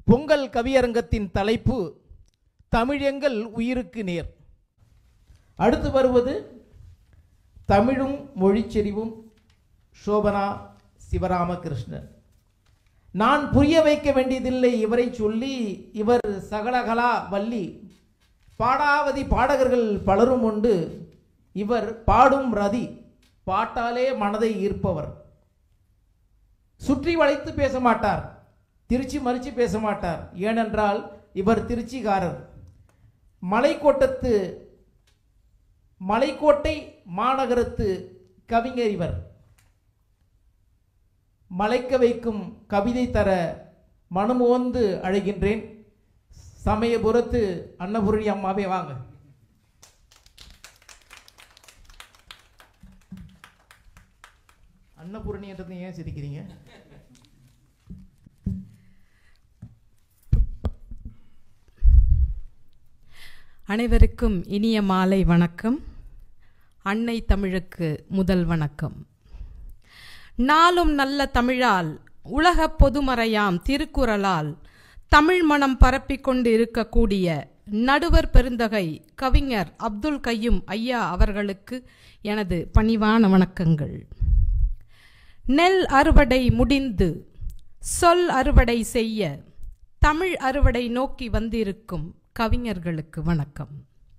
பொங்கல் கவியரங்கத்தின் தலைப்பு தமிழெங்கள் உயிருக்கு நேர். அடுத்து வருவது தமிழும் மொழிச்செறிவும் ஷோபனா சிவராமகிருஷ்ணன். நான் புரிய வைக்க வேண்டியதில்லை இவரை சொல்லி, இவர் சகலகலா வள்ளி, பாடாவதி பாடகர்கள் பலரும் உண்டு, இவர் பாடும் ரதி, பாட்டாலே மனதை ஈர்ப்பவர். சுற்றி வளைத்து பேச மாட்டார், திருச்சி மறிச்சு பேச மாட்டார். ஏனென்றால் இவர் திருச்சிக்காரர். மலைக்கோட்டை மாநகரத்து கவிஞர் இவர். மலைக்க வைக்கும் கவிதை தர மனமோந்து அழைக்கின்றேன். சமயபுரத்து அன்னபூரணி அம்மாவே வாங்க. அன்னபூரணி என்றது ஏன் சிரிக்கிறீங்க? அனைவருக்கும் இனிய மாலை வணக்கம். அன்னை தமிழுக்கு முதல் வணக்கம். நாளும் நல்ல தமிழால், உலக பொதுமறையாம் திருக்குறளால் தமிழ் மனம் பரப்பிக்கொண்டு இருக்கக்கூடிய நடுவர் பெருந்தகை கவிஞர் அப்துல் கையூம் ஐயா அவர்களுக்கு எனது பணிவான வணக்கங்கள். நெல் அறுவடை முடிந்து சொல் அறுவடை செய்ய தமிழ் அறுவடை நோக்கி வந்திருக்கும் கவிஞர்களுக்கு வணக்கம்.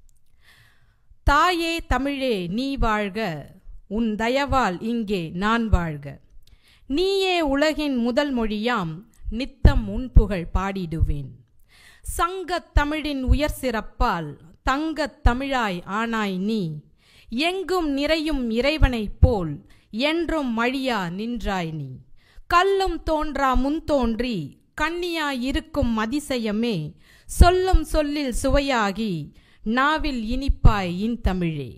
தாயே தமிழே நீ வாழ்க, உன் தயவால் இங்கே நான் வாழ்க. நீயே உலகின் முதல் மொழியாம், நித்தம் உன் புகழ் பாடிடுவேன். சங்கத் தமிழின் உயர் சிறப்பால் தங்கத் தமிழாய் ஆனாய் நீ. எங்கும் நிறையும் இறைவனைப் போல் என்றும் மழியா நின்றாய் நீ. கல்லும் தோன்றா முன் தோன்றி கன்னியாய் இருக்கும் அதிசயமே, சொல்லும் சொல்லில் சுவையாகி நாவில் இனிப்பாய் இன் தமிழே.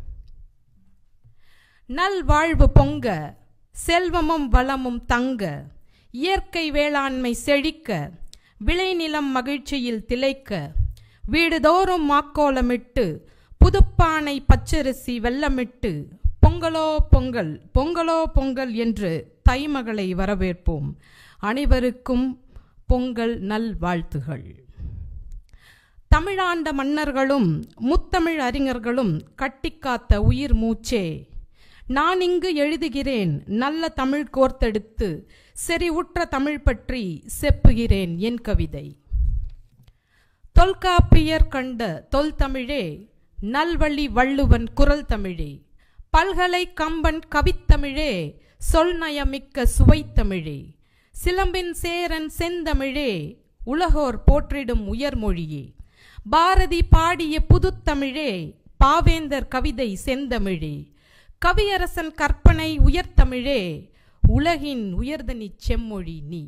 நல்வாழ்வு பொங்க, செல்வமும் வளமும் தங்க, இயற்கை வேளாண்மை செழிக்க, விளைநிலம் மகிழ்ச்சியில் திளைக்க, வீடுதோறும் மாக்கோலமிட்டு புதுப்பானை பச்சரிசி வெல்லமிட்டு, பொங்கலோ பொங்கல் பொங்கலோ பொங்கல் என்று தைமகளை வரவேற்போம். அனைவருக்கும் பொங்கல் நல் வாழ்த்துகள். தமிழாண்ட மன்னர்களும் முத்தமிழ் அறிஞர்களும் கட்டிக்காத்த உயிர் மூச்சே, நான் இங்கு எழுதுகிறேன் நல்ல தமிழ் கோர்த்தெடுத்து, செறிவுற்ற தமிழ் பற்றி செப்புகிறேன் என் கவிதை. தொல்காப்பியர் கண்ட தொல் தமிழே, நல்வழி வள்ளுவன் குரல் தமிழே, பல்கலை கம்பன் கவித்தமிழே, சொல் நயமிக்க சுவைத்தமிழே, சிலம்பின் சேரன் செந்தமிழே, உலகோர் போற்றிடும் உயர்மொழியே, பாரதி பாடிய புதுத்தமிழே, பாவேந்தர் கவிதை செந்தமிழே, கவியரசன் கற்பனை உயர்த்தமிழே, உலகின் உயர்தனி செம்மொழி நீ.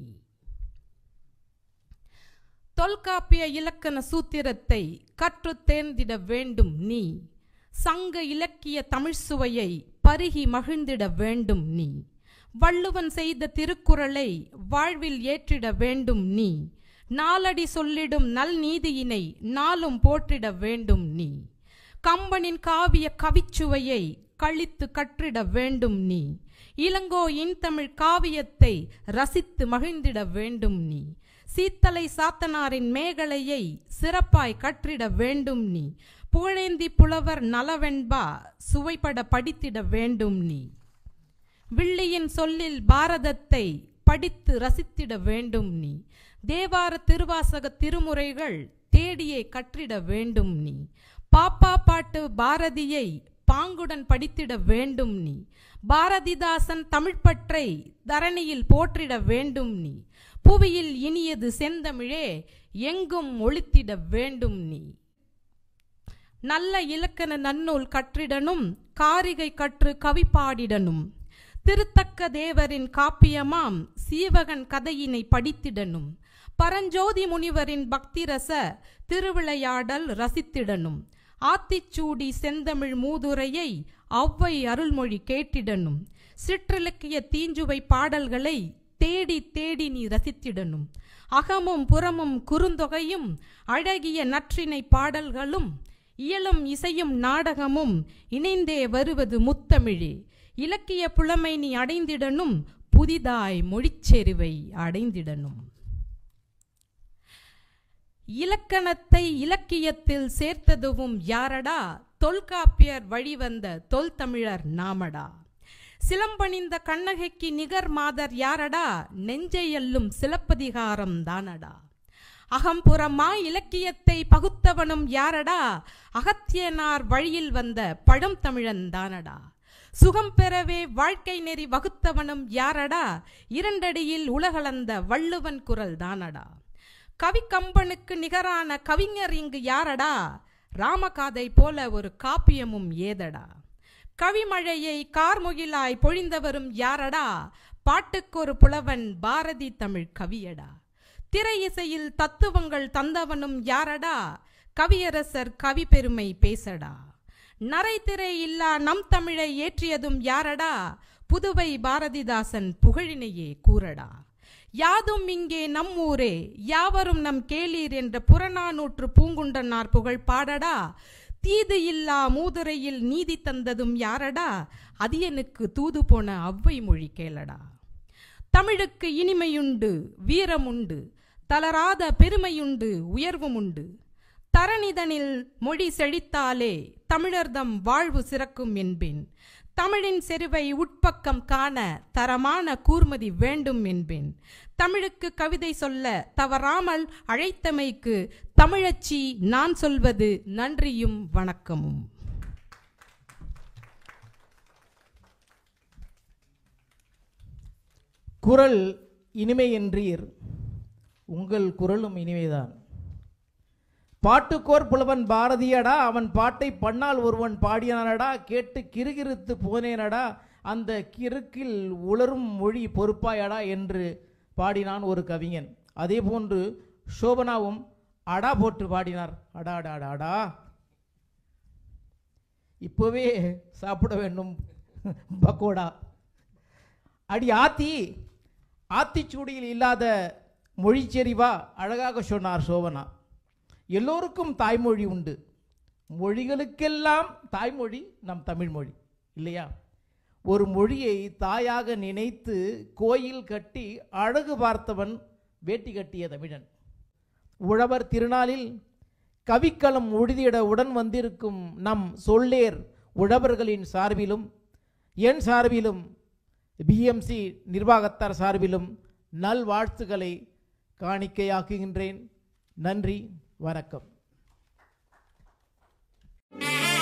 தொல்காப்பிய இலக்கண சூத்திரத்தை கற்று தேர்ந்திட வேண்டும் நீ. சங்க இலக்கிய தமிழ் சுவையை பருகி மகிழ்ந்திட வேண்டும் நீ. வள்ளுவன் செய்த திருக்குறளை வாழ்வில் ஏற்றிட வேண்டும் நீ. நாலடி சொல்லிடும் நல் நீதியினை நாளும் போற்றிட வேண்டும் நீ. கம்பனின் காவிய கவிச்சுவையை கழித்து கற்றிட வேண்டும் நீ. இளங்கோ இன்தமிழ் காவியத்தை ரசித்து மகிழ்ந்திட வேண்டும் நீ. சீத்தலை சாத்தனாரின் மேகலையை சிறப்பாய் கற்றிட வேண்டும் நீ. புகழேந்தி புலவர் நலவெண்பா சுவைப்பட படித்திட வேண்டும் நீ. வில்லியின் சொல்லில் பாரதத்தை படித்து ரசித்திட வேண்டும் நீ. தேவார திருவாசக திருமுறைகள் தேடியே கற்றிட வேண்டும் நீ. பாப்பா பாட்டு பாரதியை பாங்குடன் படித்திட வேண்டும் நீ. பாரதிதாசன் தமிழ்ப்பற்றை தரணியில் போற்றிட வேண்டும் நீ. புவியில் இனியது செந்தமிழே, எங்கும் ஒளித்திட வேண்டும் நீ. நல்ல இலக்கண நன்னூல் கற்றிடனும், காரிகை கற்று கவி பாடிடனும், திருத்தக்க தேவரின் காப்பியமாம் சீவகன் கதையினை படித்திடனும், பரஞ்சோதி முனிவரின் பக்திரச திருவிளையாடல் ரசித்திடனும், ஆத்திச்சூடி செந்தமிழ் மூதுரையை ஔவை அருள்மொழி கேட்டிடனும், சிற்றிலக்கிய தீஞ்சுவை பாடல்களை தேடி தேடி நீ ரசித்திடனும், அகமும் புறமும் குறுந்தொகையும் அழகிய நற்றினை பாடல்களும் இயலும் இசையும் நாடகமும் இணைந்தே வருவது முத்தமிழே. இலக்கிய புலமை நீ அடைந்திடனும், புதிதாய் மொழிச்செறிவை அடைந்திடனும். இலக்கணத்தை இலக்கியத்தில் சேர்த்ததுவும் யாரடா, தொல்காப்பியர் வழிவந்த தொல்தமிழர் நாமடா. சிலம்பணிந்த கண்ணகைக்கு நிகர் மாதர் யாரடா, நெஞ்சை அள்ளும் சிலப்பதிகாரம் தானடா. அகம்புறமா இலக்கியத்தை பகுத்தவனும் யாரடா, அகத்தியனார் வழியில் வந்த பழந்தமிழன் தானடா. சுகம் பெறவே வாழ்க்கை நெறி வகுத்தவனும் யாரடா, இரண்டடியில் உலகளந்த வள்ளுவன் குரல் தானடா. கவிக்கம்பனுக்கு நிகரான கவிஞர் இங்கு யாரடா, ராமகாதை போல ஒரு காப்பியமும் ஏதடா. கவிமழையை கார்முகிலாய் பொழிந்தவரும் யாரடா, பாட்டுக்கொரு புலவன் பாரதி தமிழ் கவியடா. திரை இசையில் தத்துவங்கள் தந்தவனும் யாரடா, கவியரசர் கவி பெருமை பேசடா. நரைத்திரை இல்லா நம் தமிழை ஏற்றியதும் யாரடா, புதுவை பாரதிதாசன் புகழினையே கூறடா. யாதும் இங்கே நம் ஊரே யாவரும் நம் கேளீர் என்ற புறநானூற்று பூங்குண்டனார் புகழ் பாடடா. தீது இல்லா மூதுரையில் நீதி தந்ததும் யாரடா, அதியனுக்கு தூது போன அவ்வை மொழி கேளடா. தமிழுக்கு இனிமையுண்டு வீரமுண்டு, தளராத பெருமையுண்டு உயர்வும் உண்டு. தரணிதனில் மொழி செழித்தாலே தமிழர்தம் வாழ்வு சிறக்கும் என்பேன். தமிழின் செருவை உட்பக்கம் காண தரமான கூர்மதி வேண்டும் என்பேன். தமிழுக்கு கவிதை சொல்ல தவறாமல் அழைத்தமைக்கு தமிழச்சி நான் சொல்வது நன்றியும் வணக்கமும். குரல் இனிமை என்றீர், உங்கள் குரலும் இனிமைதான். பாட்டுக்கோர் புலவன் பாரதியடா, அவன் பாட்டை பண்ணால் ஒருவன் பாடினானடா, கேட்டு கிறுகிறுத்து போனேனடா, அந்த கிறுக்கில் உளரும் மொழி பொறுப்பாயடா என்று பாடினான் ஒரு கவிஞன். அதே போன்று ஷோபனாவும் அடா போட்டு பாடினார். அடா அடா அடா அடா, இப்போவே சாப்பிட வேண்டும் பக்கோடா. அடி ஆத்தி, ஆத்திச்சூடியில் இல்லாத மொழிச்செறிவா, அழகாக சொன்னார் ஷோபனா. எல்லோருக்கும் தாய்மொழி உண்டு, மொழிகளுக்கெல்லாம் தாய்மொழி நம் தமிழ்மொழி இல்லையா? ஒரு மொழியை தாயாக நினைத்து கோயில் கட்டி அழகு பார்த்தவன் வேட்டி கட்டிய தமிழன். உழவர் திருநாளில் கவிக்களம் உழுதியிட உடன் வந்திருக்கும் நம் சொல்லேர் உழவர்களின் சார்பிலும் என் சார்பிலும் பிஎம்சி நிர்வாகத்தார் சார்பிலும் நல்வாழ்த்துக்களை காணிக்கையாக்குகின்றேன். நன்றி, வணக்கம்.